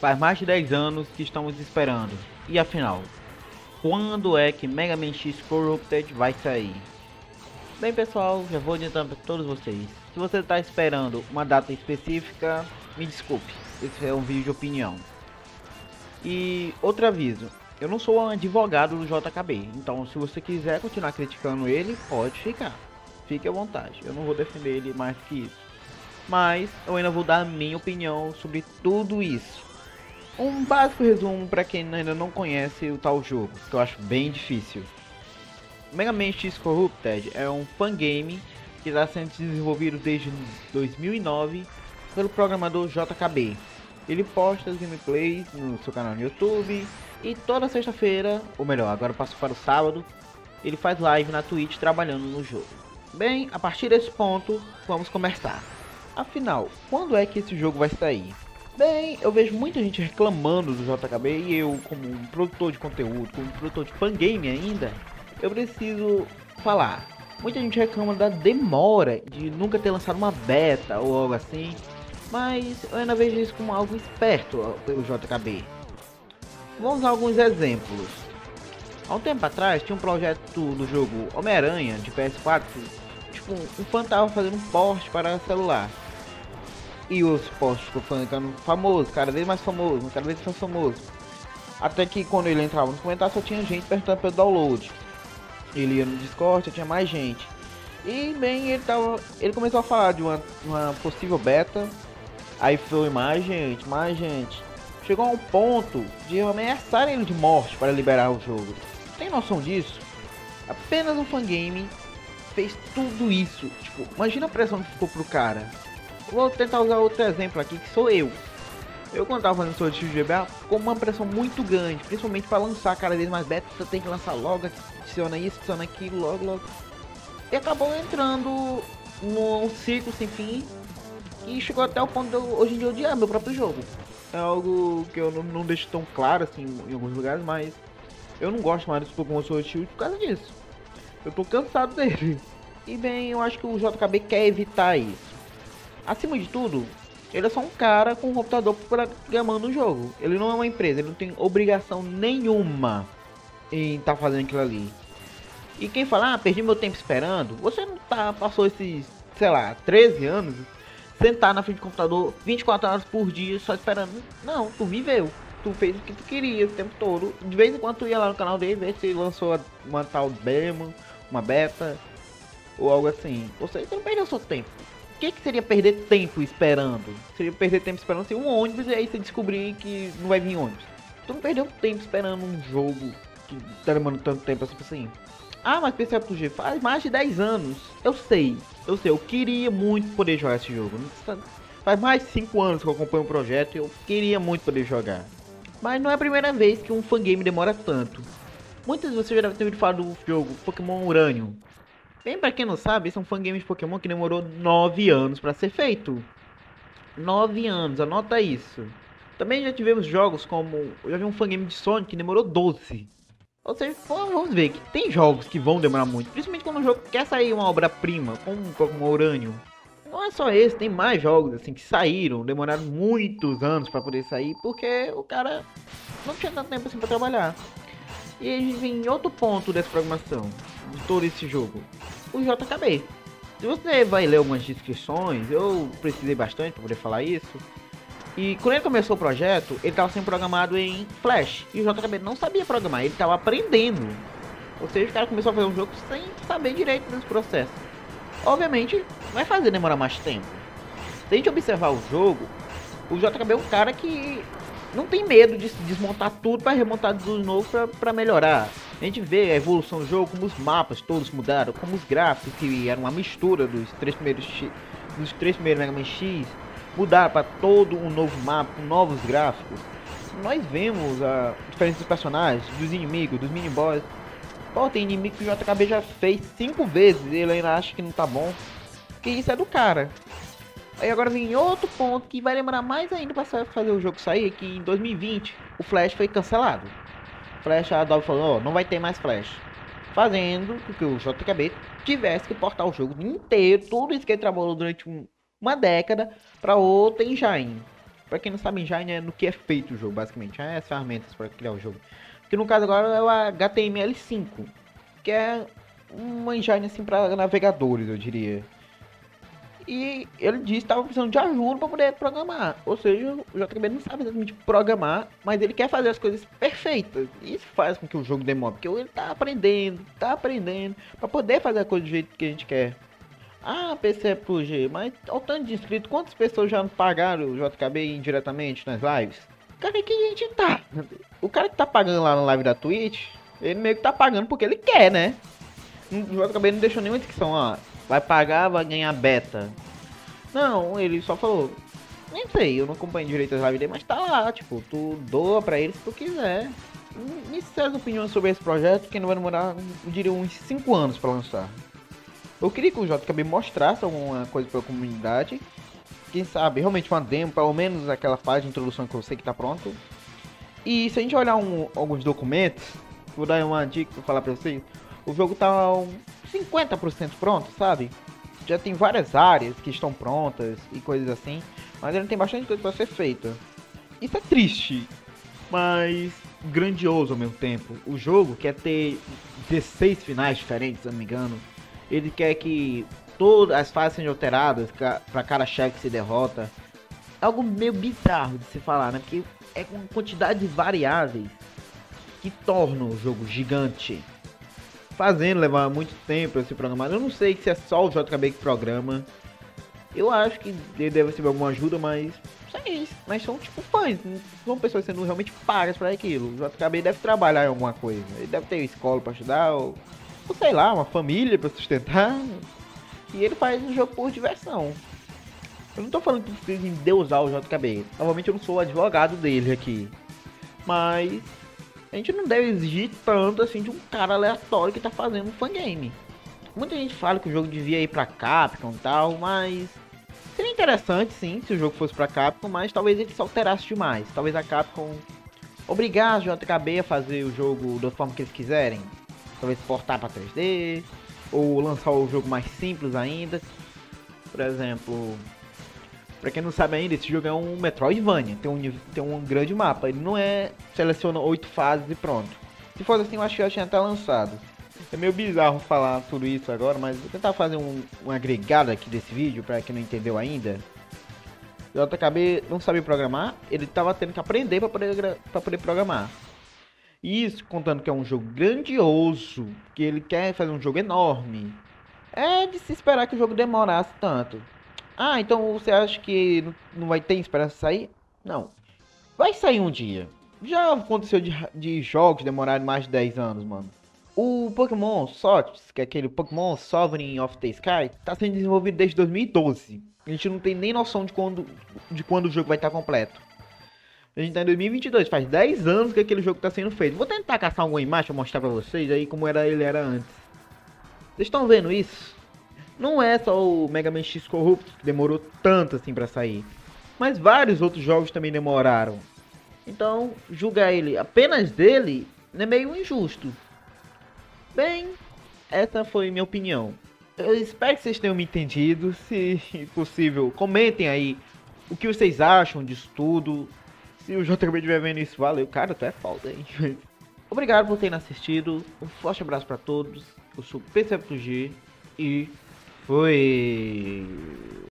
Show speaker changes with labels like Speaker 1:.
Speaker 1: Faz mais de 10 anos que estamos esperando. E afinal, quando é que Mega Man X Corrupted vai sair? Bem pessoal, já vou adiantando para todos vocês. Se você está esperando uma data específica, me desculpe. Esse é um vídeo de opinião. E outro aviso, eu não sou um advogado do JKB, então se você quiser continuar criticando ele, pode ficar. Fique à vontade, eu não vou defender ele mais que isso. Mas eu ainda vou dar a minha opinião sobre tudo isso. Um básico resumo para quem ainda não conhece o tal jogo, que eu acho bem difícil. Mega Man X Corrupted é um fangame que está sendo desenvolvido desde 2009 pelo programador JKB. Ele posta as gameplays no seu canal no YouTube e toda sexta-feira, ou melhor, agora passou para o sábado, ele faz live na Twitch trabalhando no jogo. Bem, a partir desse ponto, vamos começar. Afinal, quando é que esse jogo vai sair? Bem, eu vejo muita gente reclamando do JKB e eu, como um produtor de conteúdo, como um produtor de fangame ainda, eu preciso falar. Muita gente reclama da demora de nunca ter lançado uma beta ou algo assim, mas eu ainda vejo isso como algo esperto pelo JKB. Vamos usar alguns exemplos. Há um tempo atrás tinha um projeto do jogo Homem-Aranha de PS4, tipo, um fã tava fazendo um port para celular. E os posts ficando famoso, cada vez mais famoso, cada vez mais famoso. Até que quando ele entrava nos comentários só tinha gente perguntando pelo download. Ele ia no Discord, já tinha mais gente. E bem, ele começou a falar de uma possível beta. Aí foi mais gente. Chegou a um ponto de ameaçar ele de morte para liberar o jogo. Tem noção disso? Apenas um fangame fez tudo isso. Tipo, imagina a pressão que ficou pro cara. Vou tentar usar outro exemplo aqui, que sou eu. Eu quando tava fazendo Sword Shield GBA, ficou uma pressão muito grande, principalmente para lançar cada vez mais beta, você tem que lançar logo, adiciona isso, adiciona aquilo, logo. E acabou entrando num ciclo sem fim, e chegou até o ponto de eu, hoje em dia, odiar meu próprio jogo. É algo que eu não deixo tão claro assim em alguns lugares, mas eu não gosto mais desse Pokémon Sword Shield por causa disso. Eu tô cansado dele. E bem, eu acho que o JKB quer evitar isso. Acima de tudo, ele é só um cara com um computador programando o jogo. Ele não é uma empresa, ele não tem obrigação nenhuma em estar fazendo aquilo ali. E quem fala, perdi meu tempo esperando, você não passou esses, sei lá, 13 anos sentar na frente do computador 24 horas por dia só esperando. Não, tu viveu. Tu fez o que tu queria o tempo todo. De vez em quando tu ia lá no canal dele ver se lançou uma tal demo, uma beta ou algo assim. Você não perdeu seu tempo. O que seria perder tempo esperando? Seria perder tempo esperando assim, um ônibus e aí você descobrir que não vai vir ônibus. Tu não perdeu tempo esperando um jogo que tá demorando tanto tempo assim. Ah, mas PCFG faz mais de 10 anos. Eu sei, eu queria muito poder jogar esse jogo. Faz mais de 5 anos que eu acompanho o projeto e eu queria muito poder jogar. Mas não é a primeira vez que um fangame demora tanto. Muitas de vocês já devem ter ouvido falar do jogo Pokémon Urânio. Bem, pra quem não sabe, esse é um fangame de Pokémon que demorou 9 anos pra ser feito. 9 anos, anota isso. Também já tivemos jogos como... Eu já vi um fangame de Sonic que demorou 12. Ou seja, vamos ver que tem jogos que vão demorar muito. Principalmente quando o jogo quer sair uma obra-prima, como um Pokémon Urânio. Não é só esse, tem mais jogos assim que saíram, demoraram muitos anos pra poder sair. Porque o cara não tinha tanto tempo assim pra trabalhar. E a gente vem em outro ponto dessa programação, de todo esse jogo, o JKB. Se você vai ler algumas descrições, eu precisei bastante para poder falar isso. E quando ele começou o projeto, ele estava sendo programado em Flash. E o JKB não sabia programar, ele estava aprendendo. Ou seja, o cara começou a fazer um jogo sem saber direito desse processo. Obviamente, vai fazer demorar mais tempo. Se a gente observar o jogo, o JKB é um cara que não tem medo de desmontar tudo para remontar tudo de novo para melhorar. A gente vê a evolução do jogo, como os mapas todos mudaram, como os gráficos, que eram uma mistura dos três primeiros Mega Man X, mudaram para todo um novo mapa, com novos gráficos. Nós vemos a diferença dos personagens, dos inimigos, dos mini-boss. Pô, tem inimigo que o JKB já fez 5 vezes e ele ainda acha que não tá bom. Porque isso é do cara. Aí agora vem outro ponto que vai demorar mais ainda para fazer o jogo sair, que em 2020 o Flash foi cancelado. Flash, a Adobe falou, não vai ter mais Flash. Fazendo com que o JKB tivesse que portar o jogo inteiro, tudo isso que ele trabalhou durante uma década, para outra engine. Pra quem não sabe, engine é no que é feito o jogo, basicamente. É as ferramentas para criar o jogo. Que no caso agora é o HTML5, que é uma engine assim para navegadores, eu diria. E ele disse que estava precisando de ajuda para poder programar. Ou seja, o JKB não sabe exatamente programar, mas ele quer fazer as coisas perfeitas. E isso faz com que o jogo demore, porque ele tá aprendendo para poder fazer a coisa do jeito que a gente quer. Ah, PC é pro G, mas ao tanto de inscritos, quantas pessoas já pagaram o JKB indiretamente nas lives? Cara, que a gente tá? O cara que tá pagando lá na live da Twitch, ele meio que tá pagando porque ele quer, né? O JKB não deixou nenhuma descrição, ó. Vai pagar, vai ganhar beta. Não, ele só falou. Nem sei, eu não acompanho direito as lives dele, mas tá lá, tipo, tu doa pra ele se tu quiser. Me suas opiniões sobre esse projeto, que não vai demorar, eu diria, uns 5 anos pra lançar. Eu queria que o JKB mostrasse alguma coisa pra comunidade. Quem sabe, realmente uma demo, pelo menos aquela fase de introdução que eu sei que tá pronto. E se a gente olhar alguns documentos, vou dar uma dica pra falar pra vocês. O jogo tá 50% pronto, sabe? Já tem várias áreas que estão prontas e coisas assim. Mas ainda tem bastante coisa pra ser feita. Isso é triste, mas grandioso ao mesmo tempo. O jogo quer ter 16 finais diferentes, se não me engano. Ele quer que todas as fases sejam alteradas para cada chefe que se derrota. É algo meio bizarro de se falar, né? Porque é uma quantidade de variáveis que tornam o jogo gigante. Fazendo levar muito tempo para se programar. Eu não sei se é só o JKB que programa. Eu acho que ele deve receber alguma ajuda, mas mas são tipo fãs, não são pessoas sendo realmente pagas para aquilo. O JKB deve trabalhar em alguma coisa. Ele deve ter escola para estudar ou sei lá, uma família pra sustentar. E ele faz o jogo por diversão. Eu não tô falando que vocês endeusar o JKB. Novamente eu não sou o advogado dele aqui. Mas a gente não deve exigir tanto assim de um cara aleatório que tá fazendo um fangame. Muita gente fala que o jogo devia ir pra Capcom e tal, mas seria interessante sim se o jogo fosse pra Capcom, mas talvez ele se alterasse demais. Talvez a Capcom obrigasse o JKB a fazer o jogo da forma que eles quiserem. Talvez portar para 3D, ou lançar o jogo mais simples ainda. Por exemplo, para quem não sabe ainda, esse jogo é um Metroidvania, tem um grande mapa, ele não é seleciona 8 fases e pronto. Se fosse assim, eu acho que já tinha até lançado. É meio bizarro falar tudo isso agora, mas vou tentar fazer um agregado aqui desse vídeo, para quem não entendeu ainda. O JKB não sabia programar, ele estava tendo que aprender para poder programar. Isso contando que é um jogo grandioso, que ele quer fazer um jogo enorme. É de se esperar que o jogo demorasse tanto. Ah, então você acha que não vai ter esperança de sair? Não. Vai sair um dia. Já aconteceu de jogos demorarem mais de 10 anos, mano. O Pokémon SOTS, que é aquele Pokémon Sovereign of the Sky, tá sendo desenvolvido desde 2012. A gente não tem nem noção de quando o jogo vai estar completo. A gente tá em 2022, faz 10 anos que aquele jogo tá sendo feito. Vou tentar caçar alguma imagem pra mostrar pra vocês aí como ele era antes. Vocês estão vendo isso? Não é só o Mega Man X Corrupted que demorou tanto assim pra sair. Mas vários outros jogos também demoraram. Então, julgar ele apenas dele é meio injusto. Bem, essa foi minha opinião. Eu espero que vocês tenham me entendido. Se possível, comentem aí o que vocês acham disso tudo. Se o JKB estiver vendo isso, valeu. Cara, tu é foda, hein? Obrigado por terem assistido. Um forte abraço pra todos. Eu sou o PCFG e foi...